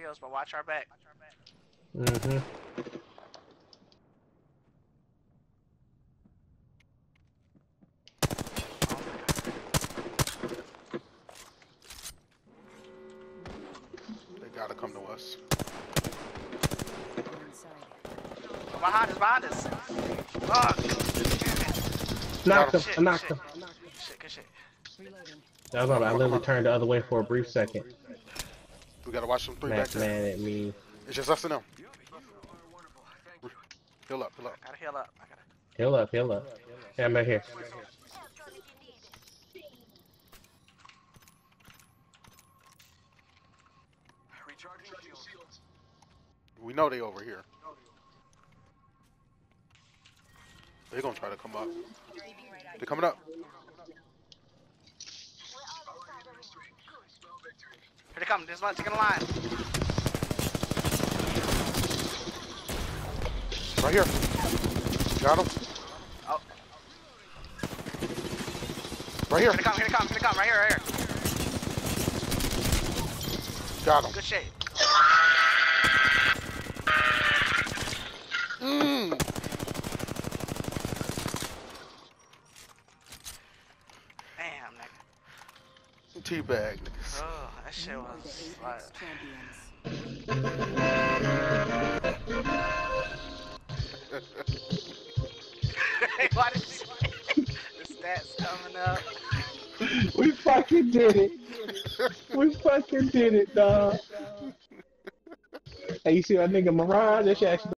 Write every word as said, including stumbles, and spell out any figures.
kills, but watch our back. Mm-hmm. They gotta come to us. Oh, behind us, behind us. Oh, Knocked him. shit, I knocked shit. him. Shit, good shit. That was all right. I literally turned the other way for a brief second. We gotta watch them three Matt back there. mad at me. It's just us and them. Heal up, heal up. I gotta heal up. I gotta. Heal up, heal up. Yeah, I'm right here. We know they over here. They're gonna try to come up. They're coming up. Here they come. There's one taking a line. Right here. Got him. Oh. Right here. Here they come. Here they come. Here they come. Right here. Right here. Got him. Good shit. Mmm. Damn, nigga. Teabag, niggas. Oh, that shit was like. Why did you the stats coming up? We fucking did it. We fucking did it, dog. Hey, you see that nigga Mirage? That shit actually